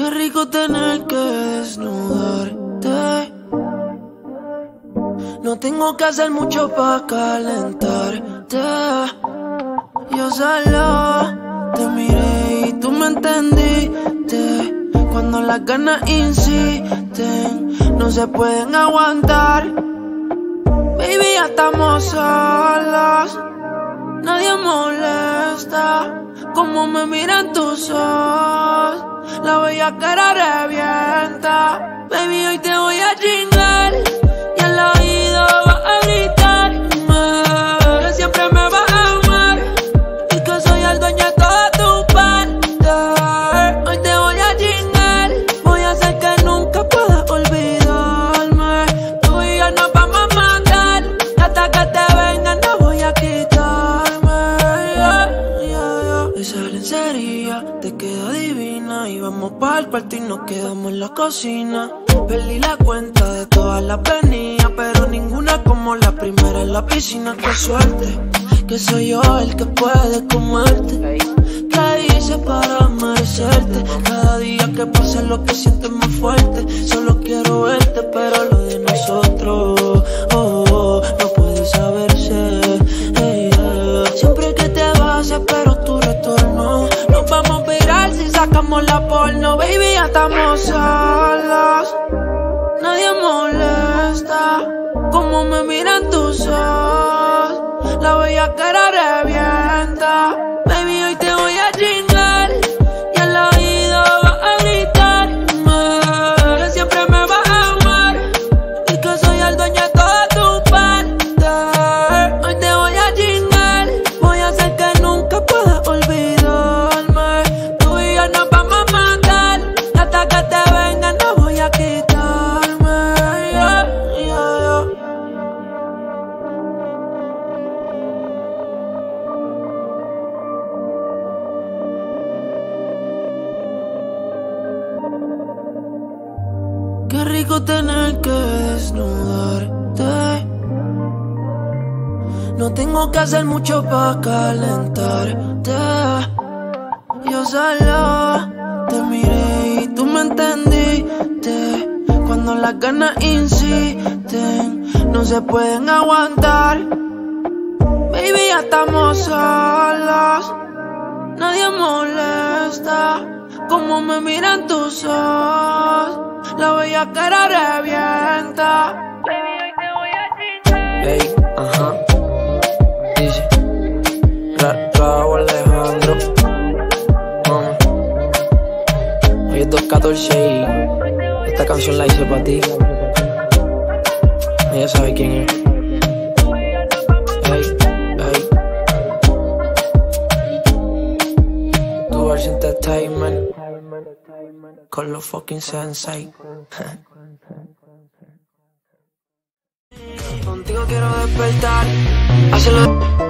Qué rico tener que desnudarte. No tengo que hacer mucho para calentarte. Yo solo te miré y tú me entendiste. Cuando las ganas insisten, no se pueden aguantar. Baby, ya estamos solos, nadie molesta. Como me miran tus ojos, la bellaquera revienta. Baby, hoy te voy a chingar y al oído vas a gritarme que siempre me vas a amar y que soy el dueño de toda tu parte. Hoy te voy a chingar, voy a hacer que nunca puedas olvidarme. Tú y yo nos vamos a matar y hasta que te vengan no voy a quitarme. Esa lencería te queda divina y vamos para el cuarto y nos quedamos en la cocina. Perdí la cuenta de todas las venidas, pero ninguna como la primera en la piscina. Qué suerte, que soy yo el que puede comerte. ¿Qué hice para merecerte? Cada día que pasa lo que sientes más fuerte. Solo quiero verte, pero lo de nosotros no puede saberse. Siempre que te vas espero tu retorno. Nos vamos a virar si sacamos la porno. Baby, ya estamos solos, nadie molesta. Como me miran tus ojos, la bellaquera revienta. Baby, hoy te voy a chingar y al oído vas a gritarme que siempre me vas a amar y que soy el dueño de toda tu parte. Hoy te voy a chingar, voy a hacer que nunca puedas olvidarme. Tú y yo nos vamos a matar y hasta que te vengan no voy a quitarme. Qué rico tener que desnudarte. No tengo que hacer mucho para calentarte. Yo solo te miré y tú me entendiste. Cuando las ganas insisten, no se pueden aguantar. Baby, ya estamos solos, nadie molesta. Como me miran tus ojos, la bellaquera revienta. Baby, hoy te voy a chingar. Ey, ajá. Dice Raúl Alejandro. Hoy es 214 y esta canción la hice para ti. Ella sabe quién es. Ey, ey. Tu versión entertainment con los fucking sensei. Contigo quiero despertar, hazlo.